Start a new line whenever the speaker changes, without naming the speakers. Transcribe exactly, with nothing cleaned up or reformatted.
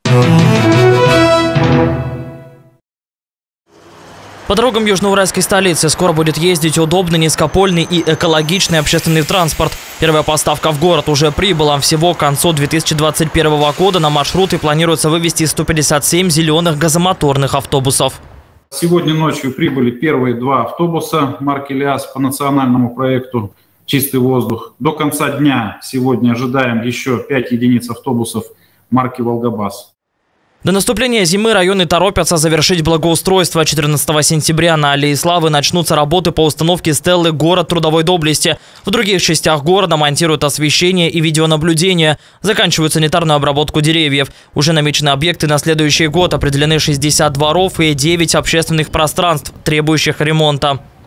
По дорогам южноуральской столицы скоро будет ездить удобный, низкопольный и экологичный общественный транспорт. Первая поставка в город уже прибыла. Всего к концу две тысячи двадцать первого года на маршруты планируется вывести сто пятьдесят семь зеленых газомоторных автобусов.
Сегодня ночью прибыли первые два автобуса марки ЛиАЗ по национальному проекту «Чистый воздух». До конца дня сегодня ожидаем еще пять единиц автобусов марки «Волгобас».
До наступления зимы районы торопятся завершить благоустройство. четырнадцатого сентября на Аллее Славы начнутся работы по установке стелы «Город трудовой доблести». В других частях города монтируют освещение и видеонаблюдение. Заканчивают санитарную обработку деревьев. Уже намечены объекты на следующий год. Определены шестьдесят дворов и девять общественных пространств, требующих ремонта.